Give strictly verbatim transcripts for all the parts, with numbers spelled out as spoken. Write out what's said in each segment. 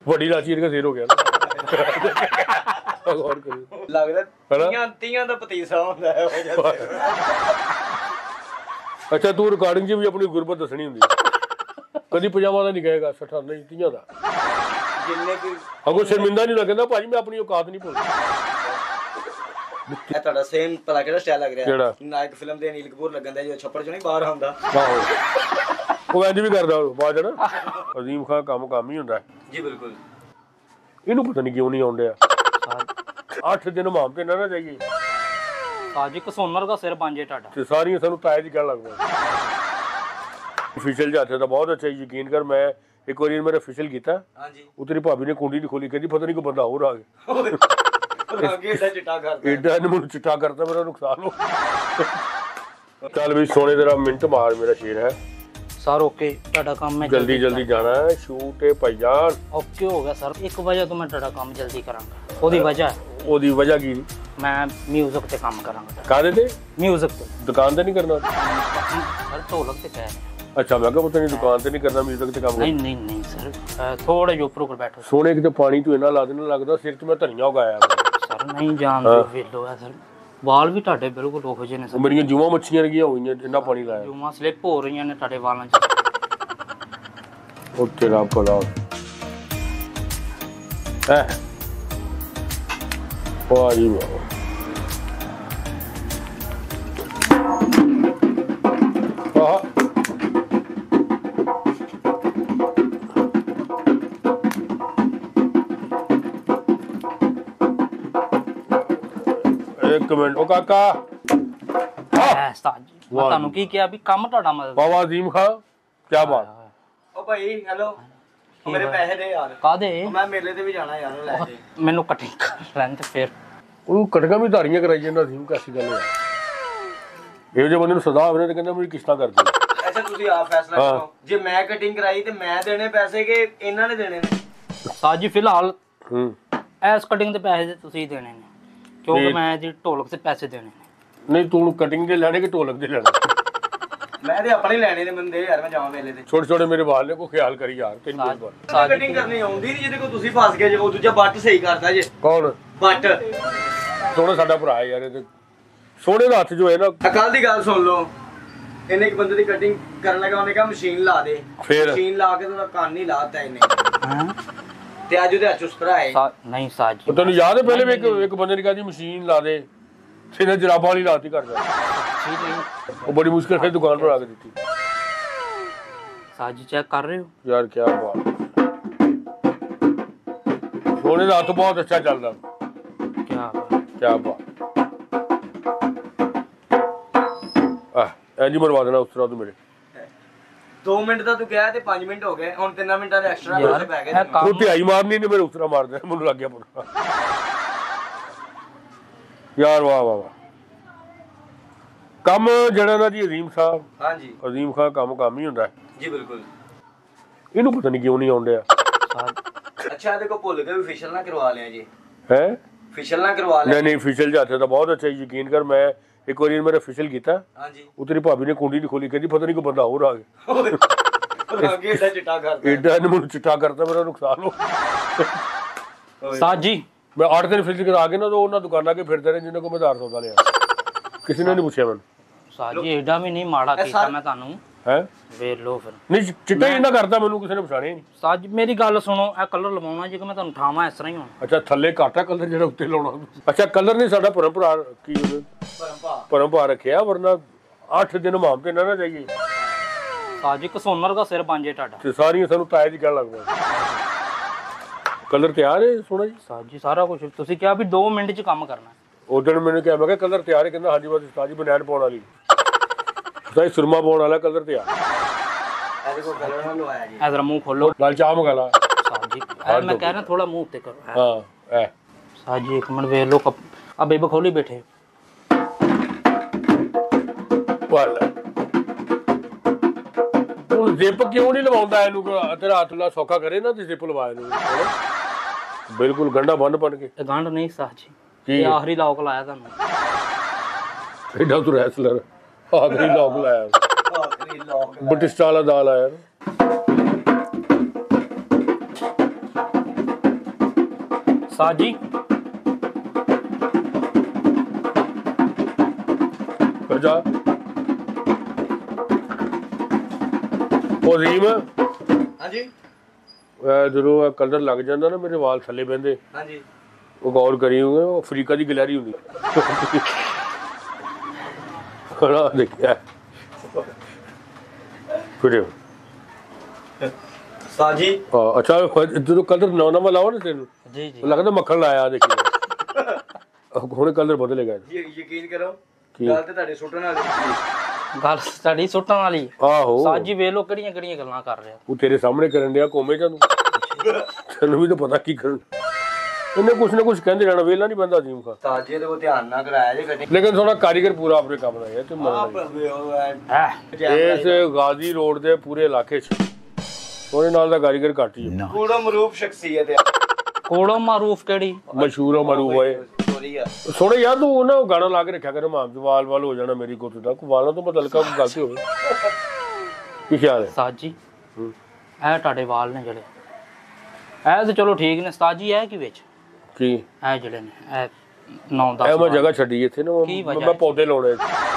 बड़ी लाची का सिर हो गया गौर करो लगदा तीयां तीयां दा पतीसा हुंदा है हो जाता अच्छा तू रिकॉर्डिंग च भी अपनी गुरबत दसनी हुंदी कदी पजामा दा नहीं कहेगा सठा नहीं तीयां दा जिन्ने की अगो शर्मिंदा नहीं लगदा भाजी मैं अपनी औकात नहीं भुलदा ਇਹ ਤੁਹਾਡਾ ਸੇਮ ਪਤਾ ਕਿਹੜਾ ਸਟਾਈਲ ਲੱਗ ਰਿਹਾ ਨਾਇਕ ਫਿਲਮ ਦੇ ਅਨੀਲ ਕਪੂਰ ਲੱਗਣ ਦਾ ਜੋ ਛੱਪੜ ਚੋਂ ਨਹੀਂ ਬਾਹਰ ਆਉਂਦਾ ਆਹੋ ਉਹ ਇੰਜ ਵੀ ਕਰਦਾ ਬਾਅਦ ਚ ਨਾ ਅਜ਼ੀਮ ਖਾਨ ਕੰਮ ਕੰਮ ਹੀ ਹੁੰਦਾ ਜੀ ਬਿਲਕੁਲ ਇਹਨੂੰ ਪਤਾ ਨਹੀਂ ਕਿਉਂ ਨਹੀਂ ਆਉਂਦਿਆ ਅੱਠ ਦਿਨ ਮਾਮ ਤੇ ਨਾ ਨਾ ਜਾਈਏ ਸਾਜੀ ਕਸੋਨਰ ਦਾ ਸਿਰ ਬਣ ਜੇ ਤੁਹਾਡਾ ਤੇ ਸਾਰੀਆਂ ਸਾਨੂੰ ਤਾਏ ਜੀ ਕਹਿਣ ਲੱਗ ਪਏ ਅਫੀਸ਼ੀਅਲ ਜਾਤੇ ਦਾ ਬਹੁਤ ਅੱਛਾ ਯਕੀਨ ਕਰ ਮੈਂ ਇੱਕ ਵਾਰੀ ਮੇਰਾ ਅਫੀਸ਼ੀਅਲ ਕੀਤਾ ਹਾਂਜੀ ਉਤਰੀ ਭਾਬੀ ਨੇ ਕੁੰਡੀ ਨਹੀਂ ਖੋਲੀ ਕਹਿੰਦੀ ਪਤਾ ਨਹੀਂ ਕੋਈ ਬੰਦਾ ਹੋਰ ਆ ਗਿਆ ਏਡਾ ਚਿੱਟਾ ਕਰਦਾ ਏਡਾ ਇਹਨੇ ਮੈਨੂੰ ਚਿੱਟਾ ਕਰਤਾ ਮੇਰਾ ਨੁਕਸਾਨ ਹੋ ਚੱਲ ਵੀ ਸੋਨੇ ਤੇਰਾ ਮਿੰਟ ਮਾਰ ਮੇਰਾ ਸ਼ੇਰ ਹੈ ਸਰ ਓਕੇ ਤੁਹਾਡਾ ਕੰਮ ਮੈਂ ਜਲਦੀ ਜਲਦੀ ਜਾਣਾ ਹੈ ਸ਼ੂਟ ਹੈ ਭਾਈਜਾਨ ਓਕੇ ਹੋ ਗਿਆ ਸਰ ਇੱਕ ਵਜੇ ਤੋਂ ਮੈਂ ਤੁਹਾਡਾ ਕੰਮ ਜਲਦੀ ਕਰਾਂਗਾ ਉਹਦੀ ਵਜ੍ਹਾ ਉਹਦੀ ਵਜ੍ਹਾ ਕੀ ਮੈਂ ਮਿਊਜ਼ਿਕ ਤੇ ਕੰਮ ਕਰਾਂਗਾ ਕਾਹਦੇ ਤੇ ਮਿਊਜ਼ਿਕ ਤੇ ਦੁਕਾਨ ਤੇ ਨਹੀਂ ਕਰਨਾ ਸਰ ਢੋਲਕ ਤੇ ਕਹਿ ਰਹੇ ਅੱਛਾ ਮੈਂ ਕਿਹਾ ਪਤਾ ਨਹੀਂ ਦੁਕਾਨ ਤੇ ਨਹੀਂ ਕਰਨਾ ਮਿਊਜ਼ਿਕ ਤੇ ਕੰਮ ਨਹੀਂ ਨਹੀਂ ਨਹੀਂ ਸਰ ਥੋੜਾ ਜਿਹਾ ਉੱਪਰ ਉੱਪਰ ਬੈਠੋ ਸੋਨੇ ਕਿਤੇ ਪਾਣੀ ਤੂੰ ਇੰਨਾ ਲਾ ਦੇਣਾ ਲੱਗਦਾ ਸਿਰ 'ਚ ਮੈਂ ਧਨੀਆ ਉਗਾਇਆ ਸਰ ਨਹੀਂ ਜਾਣਦੇ ਵੇਲੋ ਹੈ ਸਰ ਵਾਲ ਵੀ ਤੁਹਾਡੇ ਬਿਲਕੁਲ ਉਹੋ ਜਿਹੇ ਨੇ ਸਰ ਮੇਰੀਆਂ ਜੂਆਂ ਮੱਛੀਆਂ ਰਗੀਆਂ ਹੋਈਆਂ ਇੰਨਾ ਪਾਣੀ ਲਾਇਆ ਜੂਆਂ ਸਲਿੱਪ ਹੋ ਰਹੀਆਂ ਨੇ ਤੁਹਾਡੇ ਵਾਲਾਂ 'ਚ ਉਹ ਤੇਰਾ ਭਲਾ ਹੈ ਵਾਰੀ ਵਾਹ ਆਹ ਇੱਕ ਮਿੰਟ ਉਹ ਕਾਕਾ ਹੈ ਸਤਾਜ ਜੀ ਮੈਂ ਤੁਹਾਨੂੰ ਕੀ ਕਿਹਾ ਵੀ ਕੰਮ ਤੁਹਾਡਾ ਮਦਦ ਬਾਬਾ ਅਜ਼ੀਮ ਖਾਨ ਕੀ ਬਾਤ ਉਹ ਭਾਈ ਹੈਲੋ ਮੇਰੇ ਪੈਸੇ ਦੇ ਯਾਰ ਕਾਦੇ ਮੈਂ ਮੇਲੇ ਤੇ ਵੀ ਜਾਣਾ ਯਾਰ ਲੈ ਦੇ ਮੈਨੂੰ ਕਟਿੰਗ ਕਰ ਲੈਣ ਤੇ ਫਿਰ ਉਹਨੂੰ ਕਟਕਾਂ ਵੀ ਧਾਰੀਆਂ ਕਰਾਈ ਜਾਂਦਾ ਅਜ਼ੀਮ ਕਾਸੀ ਗੱਲ ਹੈ ਇਹੋ ਜਿਹੇ ਬੰਦੇ ਨੂੰ ਸਦਾ ਹੋਵੇ ਤੇ ਕਹਿੰਦਾ ਮੇਰੀ ਕਿਸ਼ਤਾਂ ਕਰ ਦੇ ਅੱਛਾ ਤੁਸੀਂ ਆਪ ਫੈਸਲਾ ਕਰੋ ਜੇ ਮੈਂ ਕਟਿੰਗ ਕਰਾਈ ਤੇ ਮੈਂ ਦੇਣੇ ਪੈਸੇ ਕਿ ਇਹਨਾਂ ਨੇ ਦੇਣੇ ਨੇ ਸਾਜੀ ਫਿਲਹਾਲ ਹੂੰ ਐਸ ਕਟਿੰਗ ਦੇ ਪੈਸੇ ਤੁਸੀਂ ਦੇਣੇ ਨੇ ਕਿਉਂਕਿ ਮੈਂ ਜੀ ਢੋਲਕ ਤੇ ਪੈਸੇ ਦੇਣੇ ਨੇ ਨਹੀਂ ਤੂੰ ਕਟਿੰਗ ਦੇ ਲੈਣੇ ਕਿ ਢੋਲਕ ਦੇ ਲੈਣੇ ਮੈਂ ਤੇ ਆਪਣੇ ਲੈਣੇ ਨੇ ਬੰਦੇ ਯਾਰ ਮੈਂ ਜਾਵਾਂ ਮੇਲੇ ਤੇ ਛੋਟੇ ਛੋਟੇ ਮੇਰੇ ਵਾਲ ਨੇ ਕੋਈ ਖਿਆਲ ਕਰੀ ਯਾਰ ਤੈਨੂੰ ਕੋਈ ਬਾਤ ਕਟਿੰਗ ਕਰਨੀ ਆਉਂਦੀ ਨਹੀਂ ਜਿਹਦੇ ਕੋਲ ਤੁਸੀਂ ਫਸ ਗਏ ਜੇ ਉਹ ਦੂਜਾ ਬੱਟ ਸਹੀ ਕਰਦਾ ਜੇ ਕੌਣ ਬੱਟ ਸੋਹਣਾ ਸਾਡਾ ਭਰਾ ਹੈ ਯਾਰ ਇਹ ਸੋਹਣੇ ਦਾ ਹੱਥ ਜੋ ਹੈ ਨਾ ਕੱਲ ਦੀ ਗੱਲ ਸੁਣ ਲਓ ਇਹਨੇ ਇੱਕ ਬੰਦੇ ਦੀ ਕਟਿੰਗ ਕਰਨ ਲੱਗਾ ਉਹਨੇ ਕਿਹਾ ਮਸ਼ੀਨ ਲਾ ਦੇ ਮਸ਼ੀਨ ਲਾ ਕੇ ਉਹਦਾ ਕੰਨ ਹੀ ਲਾਤਾ ਇਹਨੇ ਹਾਂ ਤੇ ਅੱਜ ਉਹਦੇ ਹੱਥ ਉਸਤਰਾ ਹੈ ਨਹੀਂ ਸਾਜੀ ਤੈਨੂੰ ਯਾਦ ਹੈ ਪਹਿਲੇ ਵੀ ਇੱਕ ਇੱਕ ਬੰਦੇ ਨੇ ਕਿਹਾ ਜੀ ਮਸ਼ੀਨ ਲਾ ਦੇ ਸਿਰੇ ਜਰਾਬਾਂ ਵਾਲੀ ਲਾਤੀ ਕਰਦਾ ਠੀਕ ਨਹੀਂ ਉਹ ਬੜੀ ਮੁਸ਼ਕਿਲ ਫਿਰ ਦੁਕਾਨ ਪਰ ਆ ਕੇ ਦਿੱਤੀ ਸਾਜੀ ਚੈੱਕ ਕਰ ਰਹੇ ਹੋ ਯਾਰ ਕੀ ਬਾਤ ਸੋਹਣੇ ਦਾ ਹੱਥ ਬਹੁਤ ਅੱਛਾ ਚੱਲਦਾ ਕੀ ਬਾਤ ਕੀ ਬਾਤ ਐਂਜੀ ਮਰਵਾ ਦੇਣਾ ਉਸ ਤਰ੍ਹਾਂ ਤੂੰ ਮੇਰੇ ਦੋ ਮਿੰਟ ਦਾ ਤੂੰ ਕਿਹਾ ਤੇ ਪੰਜ ਮਿੰਟ ਹੋ ਗਏ ਹੁਣ ਤਿੰਨ ਮਿੰਟਾਂ ਦੇ ਐਕਸਟਰਾ ਪੈਸੇ ਪੈ ਗਏ ਉਹ ਧਿਆਈ ਮਾਰਨੀ ਨਹੀਂ ਮੇਰੇ ਉਸ ਤਰ੍ਹਾਂ ਮਾਰਦੇ ਮੈਨੂੰ ਲੱਗ ਗਿਆ ਪਤਾ ਯਾਰ ਵਾਹ ਵਾਹ ਵਾਹ ਕੰਮ ਜਿਹੜਾ ਨਾ ਜੀ ਅਜ਼ੀਮ ਸਾਹਿਬ ਹਾਂਜੀ ਅਜ਼ੀਮ ਖਾਨ ਕੰਮ ਕੰਮ ਹੀ ਹੁੰਦਾ ਜੀ ਬਿਲਕੁਲ ਇਹਨੂੰ ਪਤਾ ਨਹੀਂ ਕਿਉਂ ਨਹੀਂ ਆਉਂਦਿਆ ਅੱਛਾ ਇਹਦੇ ਕੋ ਭੁੱਲ ਕੇ ਵੀ ਫੇਸ਼ੀਅਲ ਨਾ ਕਰਵਾ ਲਿਆ ਜੀ ਹੈ ਫੇਸ਼ੀਅਲ ਨਾ ਕਰਵਾ ਲਿਆ ਨਹੀਂ ਨਹੀਂ ਅਫੀਸ਼ੀਅਲ ਜਾਤੇ ਦਾ ਬਹੁਤ ਅੱਛਾ ਯਕੀਨ ਕਰ ਮੈਂ ਇੱਕ ਵਾਰੀ ਮੇਰਾ ਅਫੀਸ਼ੀਅਲ ਕੀਤਾ ਹਾਂਜੀ ਉਤਰੀ ਭਾਬੀ ਨੇ ਕੁੰਡੀ ਨਹੀਂ ਖੋਲੀ ਕਹਿੰਦੀ ਪਤਾ ਨਹੀਂ ਕੋਈ ਬੰਦਾ ਹੋਰ ਆ ਗਿਆ ਅੱਗੇ ਏਡਾ ਚਿੱਟਾ ਕਰਦਾ ਏਡਾ ਇਹਨੇ ਮੈਨੂੰ ਚਿੱਟਾ ਕਰਤਾ ਮੇਰਾ ਨੁਕਸਾਨ ਹੋ ਸਾਜੀ ਮੈਂ ਅੱਠ ਦਿਨ ਫਿਜ਼ਿਕ ਕਰਾ ਕੇ ਨਾ ਤਾਂ ਉਹਨਾਂ ਦੁਕਾਨਾਂ ਕੇ ਫਿਰਦੇ ਰਹੇ ਜਿੰਨੇ ਕੋ ਮੈਂ ਧਾਰ ਸੌਦਾ ਲਿਆ ਕਿਸੇ ਨੇ ਨਹੀਂ ਪੁੱਛਿਆ ਮੈਨੂੰ ਸਾਜੀ ਏਡਾ ਵੀ ਨਹੀਂ ਮਾੜਾ ਕੀਤਾ ਮੈਂ ਤੁਹਾਨੂੰ ਹੈ ਵੇਖ ਲਓ ਫਿਰ ਨਹੀਂ ਚਿੱਟਾ ਹੀ ਇੰਨਾ ਕਰਦਾ ਮੈਨੂੰ ਕਿਸੇ ਨੇ ਪਛਾਣਿਆ ਨਹੀਂ ਸਾਜ ਮੇਰੀ ਗੱਲ ਸੁਣੋ ਇਹ ਕਲਰ ਲਵਾਉਣਾ ਜੇ ਕਿ ਮੈਂ ਤੁਹਾਨੂੰ ਠਾਵਾਂ ਇਸ ਤਰ੍ਹਾਂ ਹੀ ਹੁਣ ਅੱਛਾ ਥੱਲੇ ਘਾਟਾ ਕਲਰ ਜਿਹੜਾ ਉੱਤੇ ਲਾਉਣਾ ਅੱਛਾ ਕਲਰ ਨਹੀਂ ਸਾਡਾ ਪਰੰਪਰਾ ਕੀ ਉਹਦੇ ਪਰੰਪਾ ਪਰੰਪਰਾ ਰੱਖਿਆ ਵਰਨਾ ਅੱਠ ਦਿਨ ਮਾਮ ਤੇ ਨਾ ਨਾ ਜਾਈਏ ਸਾਜੀ ਕਸੋਨਰ ਦਾ ਸਿਰ ਬਣ ਜੇ ਤੁਹਾਡਾ ਤੇ ਸਾਰੀਆਂ ਸਾਨੂੰ ਤਾਏ ਜੀ ਕਹਿਣ ਲੱਗ ਪਏ ਕਲਰ ਤਿਆਰ ਹੈ ਸੋਹਣਾ ਜੀ ਸਾਜੀ ਸਾਰਾ ਕੁਝ ਤੁਸੀਂ ਕਿਹਾ ਵੀ ਦੋ ਮਿੰਟ 'ਚ ਕੰਮ ਕਰਨਾ ਉਸ ਦਿਨ ਮੈਨੂੰ ਕਿਹਾ ਮੈਂ ਕਿਹਾ ਕਲਰ ਤਿਆਰ ਹੈ ਕਹਿੰਦਾ ਹਾਂਜੀ ਬਸ ਉਸਤਾਦ ਜੀ ਬਨੈਣ ਪਾਉਣ ਵਾਲੀ ਉਸਤਾਦ ਜੀ ਸੁਰਮਾ ਪਾਉਣ ਵਾਲਾ ਕਲਰ ਤਿਆਰ ਇਹਦੇ ਕੋ ਕਲਰ ਨਾ ਲਵਾਇਆ ਜੀ ਇਧਰ ਮੂੰਹ ਖੋਲੋ ਲਾਲ ਚਾਹ ਮੰਗਾ ਲਾ ਸਾਜੀ ਮੈਂ ਕਹਿ ਰਿਹਾ ਥੋੜਾ ਮੂੰਹ ਉੱਤੇ ਕਰੋ ਹਾਂ ਐ ਸਾਜੀ ਇੱਕ ਮਿੰਟ ਵੇਖ ਲਓ ਆ ਬੇਬ ਖੋਲੀ ਬੈਠੇ ਵਾਲਾ ਉਹ ਜ਼ਿਪ ਕਿਉਂ ਨਹੀਂ ਲਵਾਉਂਦਾ ਇਹਨੂੰ ਤੇਰਾ ਹੱਥ ਲਾ ਸੌਖਾ ਕਰੇ ਨਾ ਤੇ ਜ਼ਿਪ ਲਵਾ ਇਹਨੂੰ ਬਿਲਕੁਲ ਗੰਢਾ ਬੰਨ ਬਣ ਕੇ ਇਹ ਗੰਢ ਨਹੀਂ ਸਾਜੀ ਇਹ ਆਖਰੀ ਲੋਕ ਲਾਇਆ ਤੁਹਾਨੂੰ ਐਡਾ ਤੂੰ ਰੈਸਲਰ ਆਖਰੀ ਲੋਕ ਲਾਇਆ ਆਖਰੀ ਲੋਕ ਬਟਿਸਟਾ ਵਾਲਾ ਦਾਲ ਆਇਆ साज जी अच्छा अजीम हाँ जी ਜਦੋਂ ਕਲਰ ਲੱਗ ਜਾਂਦਾ ਨਾ ਮੇਰੇ ਵਾਲ ਥੱਲੇ ਬਹਿੰਦੇ हाँ जी ਉਹ ਗੌਰ ਕਰੀ ਹੋਗੇ ਉਹ ਅਫਰੀਕਾ ਦੀ ਗਲੈਰੀ ਹੁੰਦੀ ਖੜਾ ਦੇਖਿਆ ਫਿਰ साजी ਹਾਂ ਅੱਛਾ ਜਦੋਂ ਕਲਰ ਨਵਾਂ ਨਵਾਂ ਲਾਓ ਨਾ ਤੈਨੂੰ जी जी ਲੱਗਦਾ ਮੱਖਣ ਲਾਇਆ ਦੇਖੀ ਹੁਣ ਕਲਰ ਬਦਲੇਗਾ ਯਕੀਨ ਕਰੋ ਕੀ? ਗੱਲ ਤੇ ਤੁਹਾਡੇ ਸੁੱਟਣ ਵਾਲੀ ਗੱਲ ਸਾਡੀ ਸੁੱਟਣ ਵਾਲੀ ਆਹੋ ਸਾਜ ਜੀ ਵੇਖ ਲੋ ਕਿਹੜੀਆਂ ਕਿਹੜੀਆਂ ਗੱਲਾਂ ਕਰ ਰਿਹਾ ਉਹ ਤੇਰੇ ਸਾਹਮਣੇ ਕਰਨ ਡਿਆ ਕੋਮੇ ਜਾਂ ਤੈਨੂੰ ਵੀ ਤਾਂ ਪਤਾ ਕੀ ਕਰਨ ਇਹਨੇ ਕੁਛ ਨਾ ਕੁਛ ਕਹਿੰਦੇ ਰਹਿਣਾ ਵੇਲਾ ਨਹੀਂ ਬੰਦਾ ਅਜ਼ੀਮ ਖਾਨ ਸਾਜੇ ਤੇ ਕੋ ਧਿਆਨ ਨਾ ਕਰਾਇਆ ਜੇ ਕਟਿੰਗ ਲੇਕਿਨ ਥੋੜਾ ਕਾਰੀਗਰ ਪੂਰਾ ਆਪਣੇ ਕੰਮ ਦਾ ਹੈ ਤੇ ਆਪ ਹੈ ਇਸ ਗਾਜ਼ੀ ਰੋਡ ਦੇ ਪੂਰੇ ਇਲਾਕੇ 'ਚ ਉਹਦੇ ਨਾਲ ਦਾ ਕਾਰੀਗਰ ਘੱਟ ਹੀ ਹੈ ਕੂੜੋ ਮਰੂਫ ਸ਼ਖਸੀਅਤ ਹੈ ਕੋੜੋ ਮਾਰੂਫ ਕਿਹੜੀ ਮਸ਼ਹੂਰ ਆ ਮਰੂ ਹੋਏ ਸੋਰੀ ਆ ਸੋਹਣੇ ਯਾਰ ਤੂੰ ਉਹਨਾਂ ਨੂੰ ਗਾਣਾ ਲਾ ਕੇ ਰੱਖਿਆ ਕਰ ਮਾਮ ਵਾਲ ਵਾਲ ਹੋ ਜਾਣਾ ਮੇਰੀ ਗੁੱਤ ਦਾ ਕੋਈ ਵਾਲਾਂ ਤੋਂ ਬਦਲ ਕਾ ਗਲਤੀ ਹੋਵੇ ਕੀ ਖਿਆਲ ਹੈ ਸਾਜ ਜੀ ਇਹ ਤੁਹਾਡੇ ਵਾਲ ਨੇ ਜਿਹੜੇ ਇਹ ਤੇ ਚਲੋ ਠੀਕ ਨੇ ਸਾਜ ਜੀ ਇਹ ਕੀ ਵਿੱਚ ਕੀ ਇਹ ਜਿਹੜੇ ਨੇ ਇਹ ਨੌ ਇਹ ਦਸ ਮੈਂ ਜਗ੍ਹਾ ਛੱਡੀ ਇੱਥੇ ਨਾ ਕੀ ਮੈਂ ਵਜ੍ਹਾ ਮੈਂ ਪੌਦੇ ਲਾਉਣੇ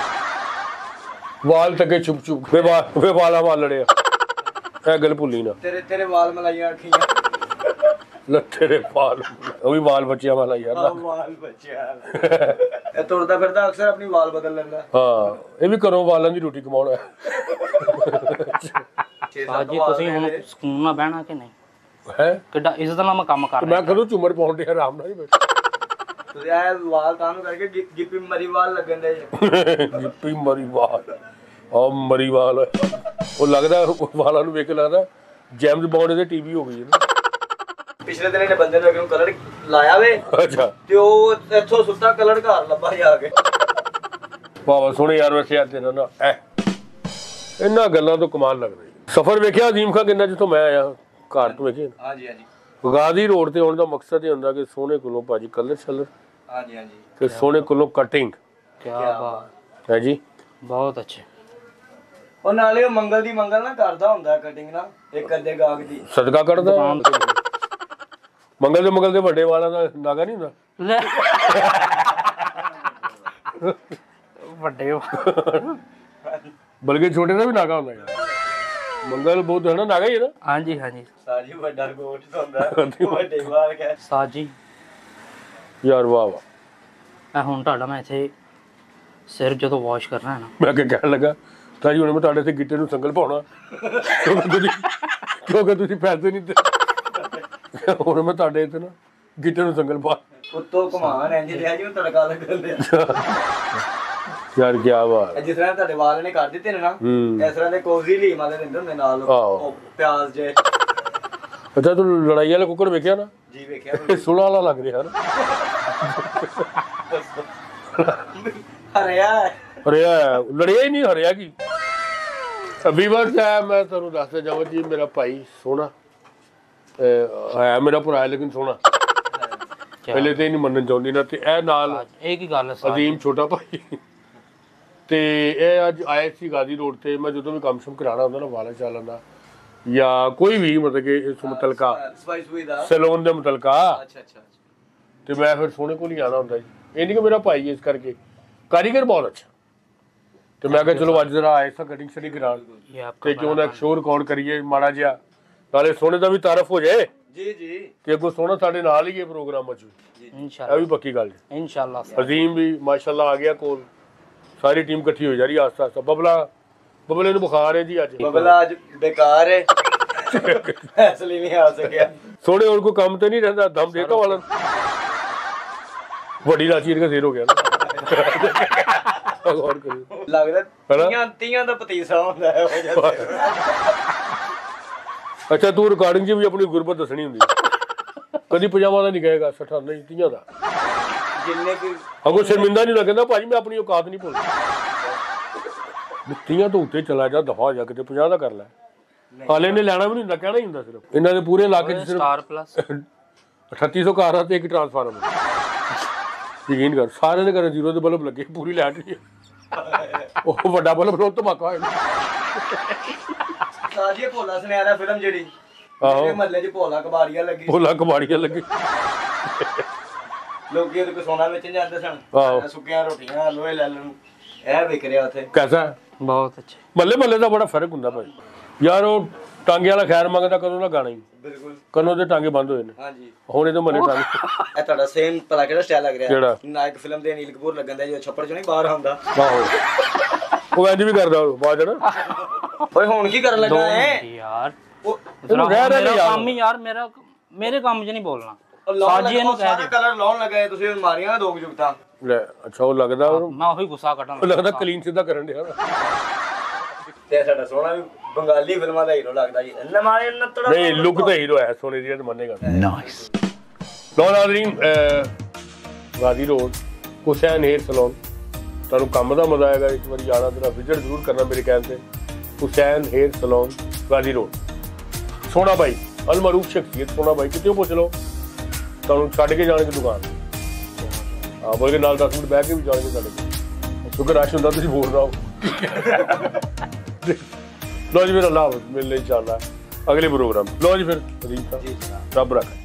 ਵਾਲ ਤੱਕੇ ਚੁੱਪ ਚੁੱਪ ਵੇ ਵਾਲ ਵੇ ਵਾਲਾ ਵਾਲ ਲੜਿਆ ਇਹ ਗੱਲ ਭੁੱਲੀ ਨਾ ਤੇਰੇ ਤੇਰੇ ਵਾਲ ਮਲਾਈਆਂ ਅੱਖੀਆਂ ਲੱਥੇ ਦੇ ਵਾਲ ਉਹ ਵੀ ਵਾਲ ਬੱਚਿਆਂ ਵਾਲਾ ਯਾਰ ਆ ਵਾਲ ਬੱਚਿਆ ਇਹ ਤੁਰਦਾ ਫਿਰਦਾ ਅਕਸਰ ਆਪਣੀ ਵਾਲ ਬਦਲ ਲੈਂਦਾ ਹਾਂ ਇਹ ਵੀ ਘਰੋਂ ਵਾਲਾਂ ਦੀ ਰੋਟੀ ਕਮਾਉਣਾ ਸਾਜ ਜੀ ਤੁਸੀਂ ਹੁਣ ਸਕੂਨ ਨਾਲ ਬਹਿਣਾ ਕਿ ਨਹੀਂ ਹੈ ਕਿੱਡਾ ਇੱਜ਼ਤ ਨਾਲ ਮੈਂ ਕੰਮ ਕਰ ਮੈਂ ਰਿਹਾ ਕਦੋਂ ਝੁਮਰ ਪਾਉਣ ਡਿਆ ਆਰਾਮ ਨਾਲ ਹੀ ਬੈਠਾ ਤੁਸੀਂ ਇਹ ਵਾਲ ਤਾਂ ਨੂੰ ਕਰਕੇ ਗਿ- ਗਿੱਪੀ ਮਰੀ ਵਾਲ ਲੱਗਣ ਦੇ ਜਿੱਪੀ ਮਰੀ ਵਾਲ ਆ ਮਰੀ ਵਾਲ ਉਹ ਲੱਗਦਾ ਉਹ ਵਾਲਾਂ ਨੂੰ ਵੇਖ ਕੇ ਲੱਗਦਾ ਜੇਮਸ ਬੌਂਡ ਦੇ ਟੀਵੀ ਹੋ ਗਈ ਹੈ ਨਾ ਪਿਛਲੇ ਦਿਨ ਇਹਨੇ ਬੰਦੇ ਨੂੰ ਕਲਰ ਲਾਇਆ ਵੇ ਅੱਛਾ ਤੇ ਉਹ ਇੱਥੋਂ ਸੁੱਤਾ ਕਲਰ ਘਰ ਲੱਭਾ ਜਾ ਕੇ ਬਾਬਾ ਸੋਹਣੇ ਯਾਰ ਵੈਸੇ ਆ ਤੇਰਾ ਨਾ ਐ ਇਹਨਾਂ ਗੱਲਾਂ ਤੋਂ ਕਮਾਲ ਲੱਗਦਾ ਸਫ਼ਰ ਵੇਖਿਆ ਅਜ਼ੀਮ ਖਾਨ ਕਿੰਨਾ ਜਿੱਥੋਂ ਮੈਂ ਆਇਆ ਘਰ ਤੋਂ ਵੇਖਿਆ ਹਾਂਜੀ ਹਾਂਜੀ ਗਾਜ਼ੀ ਰੋਡ ਤੇ ਆਉਣ ਦਾ ਮਕਸਦ ਇਹ ਹੁੰਦਾ ਕਿ ਸੋਹਣੇ ਕੋਲੋਂ ਭਾਜੀ ਕਲਰ ਛਲਰ ਹਾਂਜੀ ਹਾਂਜੀ ਤੇ ਸੋਹਣੇ ਕੋਲੋਂ ਕਟਿੰਗ ਕੀ ਬਾਤ ਹੈ ਜੀ ਬਹੁਤ ਅੱਛੇ ਉਹ ਨਾਲੇ ਉਹ ਮੰਗਲ ਦੀ ਮੰਗਲ ਨਾ ਕਰਦਾ ਹੁੰਦਾ ਕਟਿੰਗ ਨਾ ਇੱਕ ਅੱਧੇ ਗਾਹਕ ਦੀ ਸਦਕਾ ਕੱਢਦਾ ਮੰਗਲ ਦੇ ਮੰਗਲ ਦੇ ਵੱਡੇ ਵਾਲਾਂ ਦਾ ਨਾਗਾ ਨਹੀਂ ਹੁੰਦਾ ਲੈ ਵੱਡੇ ਬਲਕਿ ਛੋਟੇ ਦਾ ਵੀ ਨਾਗਾ ਹੁੰਦਾ ਯਾਰ ਮੰਗਲ ਬਹੁਤ ਹੈ ਨਾ ਨਾਗਾ ਹੀ ਹੈ ਨਾ ਹਾਂਜੀ ਹਾਂਜੀ ਸਾਜੀ ਵੱਡਾ ਗੋਸ਼ਟ ਹੁੰਦਾ ਵੱਡੇ ਵਾਲ ਕਹਿ ਸਾਜ ਜੀ ਯਾਰ ਵਾਹ ਵਾਹ ਇਹ ਹੁਣ ਤੁਹਾਡਾ ਮੈਂ ਇੱਥੇ ਸਿਰ ਜਦੋਂ ਵਾਸ਼ ਕਰਨਾ ਹੈ ਨਾ ਮੈਂ ਅੱਗੇ ਕਹਿਣ ਲੱਗਾ ਤਾਂ ਜੀ ਹੁਣ ਮੈਂ ਤੁਹਾਡੇ ਤੇ ਗਿੱਟੇ ਨੂੰ ਸੰਗਲ ਪਾਉਣਾ ਕਿਉਂਕਿ ਤੁਸੀਂ ਕਿਉਂਕਿ ਤੁਸੀਂ ਪੈਸੇ ਨਹੀਂ ਦਿੱਤੇ ਹੁਣ ਮੈਂ ਤੁਹਾਡੇ ਇੱਥੇ ਨਾ ਗਿੱਟੇ ਨੂੰ ਸੰਗਲ ਪਾ ਉੱਤੋਂ ਘੁਮਾਨ ਇੰਜ ਰਿਹਾ ਜਿਵੇਂ ਤੜਕਾ ਲੱਗਣ ਦਿਆ ਯਾਰ ਕੀ ਬਾਤ ਜਿਸ ਤਰ੍ਹਾਂ ਤੁਹਾਡੇ ਵਾਲ ਨੇ ਕਰ ਦਿੱਤੇ ਨੇ ਨਾ ਹੂੰ ਇਸ ਤਰ੍ਹਾਂ ਦੇ ਕੋਜ਼ੀ ਲੀ ਮਾਦੇ ਦਿੰਦੇ ਹੁੰਦੇ ਨਾਲ ਆਹੋ। ਉਹ ਪਿਆਜ਼ ਜੇ ਅੱਛਾ ਤੂੰ ਲੜਾਈ ਵਾਲਾ ਕੁੱਕੜ ਵੇਖਿਆ ਨਾ ਜੀ ਵੇਖਿਆ ਇਹ ਸੁਲਾ ਵਾਲਾ ਲੱਗ ਰਿਹਾ ਨਾ ਹਰਿਆ ਹਰਿਆ ਲੜਿਆ ਹੀ ਨਹੀਂ ਹਰਿਆ ਕੀ ਵੀਵਰਸ ਹੈ ਮੈਂ ਤੁਹਾਨੂੰ ਦੱਸਦਾ ਜਾਵਾਂ ਜੀ ਮੇਰਾ ਭਾਈ ਸੋਹਣਾ ਅਹ ਹੈ ਮੇਰਾ ਭਰਾ ਹੈ ਲੇਕਿਨ ਸੋਹਣਾ ਪਹਿਲੇ ਤੇ ਨਹੀਂ ਮੰਨਣ ਚਾਹੁੰਦੀ ਨਾ ਤੇ ਇਹ ਨਾਲ ਇਹ ਕੀ ਗੱਲ ਹੈ ਸਾਜ ਅਜ਼ੀਮ ਛੋਟਾ ਭਾਈ ਤੇ ਇਹ ਅੱਜ ਆਏ ਸੀ ਗਾਜ਼ੀ ਰੋਡ ਤੇ ਮੈਂ ਜਦੋਂ ਵੀ ਕੰਮ ਸ਼ਮ ਕਰਾਉਣਾ ਹੁੰਦਾ ਨਾ ਵਾਲਾ ਚਾਲਣ ਦਾ ਜਾਂ ਕੋਈ ਵੀ ਮਤਲਬ ਕਿ ਇਸ ਮੁਤਲਕਾ ਸਪਾਈਸ ਵੀ ਦਾ ਸੈਲੂਨ ਦੇ ਮੁਤਲਕਾ ਅੱਛਾ ਅੱਛਾ ਤੇ ਮੈਂ ਫਿਰ ਸੋਹਣੇ ਕੋਲ ਹੀ ਆਣਾ ਹੁੰਦਾ ਜੀ ਇਹ ਨਹੀਂ ਕਿ ਮੇਰਾ ਭਾਈ ਇਸ ਕਰਕੇ ਕਾਰੀਗਰ ਬਹੁਤ ਅੱਛਾ ਤੇ ਮੈਂ ਕਿਹਾ ਚਲੋ ਅੱਜ ਜਰਾ ਆਏ ਸਾਂ ਕਟਿੰਗ ਸ਼ਟਿੰਗ ਕਰਾਉਣ ਇਹ ਆਪਕਾ ਤੇ ਕਿਉਂ ਨਾ ਇੱਕ ਸ਼ੋਅ ਰਿਕਾਰਡ ਕਰੀਏ ਮਾੜਾ ਜਿਹਾ ਨਾਲੇ ਸੋਹਣੇ ਦਾ ਵੀ ਤਾਰਫ ਹੋ ਜਾਏ ਜੀ ਜੀ ਕਿ ਅੱਗੋਂ ਸੋਹਣਾ ਸਾਡੇ ਨਾਲ ਹੀ ਇਹ ਪ੍ਰੋਗਰਾਮ ਚ ਇਹ ਇਨਸ਼ਾਅੱਲਾ ਵੀ ਪੱਕੀ ਗੱਲ ਹੈ ਇਨਸ਼ਾਅੱਲਾ ਅਜ਼ੀਮ ਵੀ ਮਾਸ਼ਾਅੱਲਾ ਆ ਗਿਆ ਕੋਲ ਸਾਰੀ ਟੀਮ ਇਕੱਠੀ ਹੋ ਜਾ ਰਹੀ ਆਸਤਾ ਆਸਤਾ ਬਬਲਾ ਬਬਲੇ ਨੂੰ ਬੁਖਾਰ ਹੈ ਜੀ ਅੱਜ ਬਬਲਾ ਅੱਜ ਬੇਕਾਰ ਹੈ ਇਸ ਲਈ ਨਹੀਂ ਆ ਸਕਿਆ ਸੋਹਣੇ ਹੋਰ ਕੋਈ ਕੰਮ ਤੇ ਨਹੀਂ ਰਹਿੰਦਾ ਦਮ ਦੇਤਾ ਵਾਲਾ ਵੱਡੀ ਰਾਚੀ ਇਹਦਾ ਸਿਰ ਹੋ ਗਿਆ ਨਾ ਗੌਰ ਕਰਿਓ ਲੱਗਦਾ ਹੈਨਾ? ਤੀਆਂ ਤੀਆਂ ਦਾ ਪਤੀਸਾ ਹੁੰਦਾ ਹੈ ਉਹ ਜਿਹਾ ਅੱਛਾ ਤੂੰ ਰਿਕਾਰਡਿੰਗ 'ਚ ਵੀ ਆਪਣੀ ਗੁਰਬਤ ਦੱਸਣੀ ਹੁੰਦੀ ਕਦੀ ਪਜਾਮਾ ਦਾ ਨਹੀਂ ਕਹੇਗਾ ਸੱਠਾ ਨਹੀਂ ਤੀਆਂ ਦਾ ਜਿੰਨੇ ਕਿ ਅਗੋ ਸ਼ਰਮਿੰਦਾ ਨਹੀਂ ਲੱਗਦਾ ਭਾਜੀ ਮੈਂ ਆਪਣੀ ਔਕਾਤ ਨਹੀਂ ਭੁੱਲਦਾ ਤੀਆਂ ਤੋਂ ਉੱਤੇ ਚਲਾ ਜਾ ਦਫਾ ਹੋ ਜਾ ਕਿਤੇ ਪੰਜਾਹ ਦਾ ਕਰ ਲੈ ਹਾਲੇ ਨੇ ਲੈਣਾ ਵੀ ਨਹੀਂ ਹੁੰਦਾ ਕਹਿਣਾ ਹੀ ਹੁੰਦਾ ਸਿਰਫ ਇਹਨਾਂ ਦੇ ਪੂਰੇ ਇਲਾਕੇ 'ਚ ਸਿਰਫ ਸਟਾਰ ਪਲੱਸ ਅਠੱਤੀ ਸੌ ਕਾਰਾਂ ਤੇ ਇੱਕ ਟਰਾਂਸਫਾਰਮ ਯਕੀਨ ਕਰ ਸਾਰਿਆਂ ਦੇ ਘਰ ਜ਼ੀਰੋ ਦੇ ਬਲਬ ਲੱਗੇ ਪੂਰੀ ਲਾਈਟ ਨਹੀਂ ਉਹ ਵੱਡਾ ਬਲਬ ਰੋਲ ਧਮਾਕਾ ਹੋਇਆ ਸਾਜੀ ਭੋਲਾ ਸੁਨਿਆਰਾ ਫਿਲਮ ਜਿਹੜੀ ਆਹੋ ਮੇਰੇ ਮਹੱਲੇ 'ਚ ਭੋਲਾ ਕਬਾੜੀਆ ਲੱਗੀ ਭੋਲਾ ਕਬਾੜੀਆਂ ਲੱਗੀ ਲੋਕੀ ਉਹਦੇ ਕੋ ਸੋਨਾ ਵੇਚਣ ਜਾਂਦੇ ਸਨ ਆਹੋ ਸੁੱਕੀਆਂ ਰੋਟੀਆਂ ਲੋਹੇ ਲੈ ਲੈਣ ਇਹ ਵਿਕ ਰਿਹਾ ਉੱਥੇ ਕੈਸਾ ਬਹੁਤ ਅੱਛੇ ਮੱਲੇ ਮੱਲੇ ਦਾ ਬੜਾ ਫਰਕ ਹੁੰਦਾ ਭਾਈ ਯਾਰ ਉਹ ਟਾਂਗੇ ਵਾਲਾ ਖੈਰ ਮੰਗਦਾ ਕਦੋਂ ਦਾ ਗਾਣਾ ਹੀ ਬਿਲਕੁਲ ਕਦੋਂ ਦੇ ਟਾਂਗੇ ਬੰਦ ਹੋਏ ਨੇ ਹਾਂਜੀ ਹੁਣ ਇਹਦੇ ਮੱਲੇ ਟਾਂਗੇ ਇਹ ਤੁਹਾਡਾ ਸੇਮ ਪਤਾ ਕਿਹੜਾ ਸਟਾਈਲ ਲੱਗ ਰਿਹਾ ਕਿਹੜਾ ਨਾਇਕ ਫਿਲਮ ਦੇ ਅਨਿਲ ਕਪੂਰ ਲੱਗਣ ਦਾ ਜੋ ਛੱਪੜ ਚੋਂ ਨਹੀਂ ਬਾਹਰ ਆਉਂਦਾ ਆਹੋ ਉਹ ਇੰਜ ਵੀ ਕਰਦਾ ਬਾਅਦ ਜਣਾ ਓਏ ਹੁਣ ਕੀ ਕਰਨ ਲੱਗਾ ਹੈ ਯਾਰ ਉਹ ਇਹਨੂੰ ਰਹਿ ਰਹਿ ਮੇਰਾ ਯਾਰ ਕੰਮ ਹੀ ਯਾਰ ਮੇਰਾ ਮੇਰੇ ਕੰਮ 'ਚ ਨਹੀਂ ਬੋਲਣਾ ਲਾਉਣ ਸਾਜੀ ਇਹਨੂੰ ਕਹਿ ਸਾਰਾ ਕਲਰ ਲਾਉਣ ਲੱਗਾ ਤੁਸੀਂ ਮਾਰੀਆਂ ਦੋ ਜੁਗਤਾਂ ਲੈ ਅੱਛਾ ਉਹ ਲੱਗਦਾ ਉਹ ਮੈਂ ਉਹੀ ਗੁੱਸਾ ਕੱਢਣ ਉਹ ਲੱਗਦਾ ਕਲੀਨ ਸਿੱਧਾ ਕਰਨ ਡਿਆ ਤੇ ਸਾਡਾ ਸੋਹਣਾ ਵੀ ਬੰਗਾਲੀ ਫਿਲਮਾਂ ਦਾ ਹੀਰੋ ਲੱਗਦਾ ਜੀ ਨਮਾਰੇ ਨੱਤੜਾ ਨਹੀਂ ਲੁੱਕ ਤਾਂ ਹੀਰੋ ਹੈ ਸੋਨੇ ਦੀ ਮੰਨੇਗਾ ਨਾਈਸ ਲੋ ਨਾਜ਼ਰੀਨ ਵਾਦੀ ਰੋਡ ਹੁਸੈਨ ਹੇਅਰ ਸਲੂਨ ਤੁਹਾਨੂੰ ਕੰਮ ਦਾ ਮਜ਼ਾ ਆਏਗਾ ਇੱਕ ਵਾਰੀ ਜਾਣਾ ਤੇਰਾ ਵਿਜ਼ਿਟ ਜ਼ਰੂਰ ਕਰਨਾ ਮੇਰੇ ਕਹਿਣ ਤੇ ਹੁਸੈਨ ਹੇਅਰ ਸਲੂਨ ਵਾਦੀ ਰੋਡ ਸੋਹਣਾ ਭਾਈ ਅਲਮਰੂਫ ਸ਼ਖਸੀਅਤ ਸੋਹਣਾ ਭਾਈ ਕਿਤੇ ਪੁੱਛ ਲਓ ਤੁਹਾਨੂੰ ਛੱਡ ਕੇ ਜਾਣਗੇ ਦੁਕਾਨ ਹਾਂ ਬੋਲ ਕੇ ਨਾਲ ਦਸ ਮਿੰਟ ਬਹਿ ਕੇ ਵੀ ਜਾਣਗੇ ਸਾਡੇ ਕੋਲ ਕਿਉਂਕਿ ਰਸ਼ ਹੁੰਦਾ ਤੁਸੀਂ ਬੋਲ ਰਹਾ ਹੋ ਲੋ ਜੀ ਫਿਰ ਅੱਲਾਹ ਹਾਫਿਜ਼ ਮਿਲਨੇ ਇਨਸ਼ਾਅੱਲਾ ਅਗਲੇ ਪ੍ਰੋਗਰਾਮ ਲੋ ਜੀ ਫਿਰ ਅਜ਼ੀਮ ਸਾਹਿਬ ਰੱਬ ਰੱਖੇ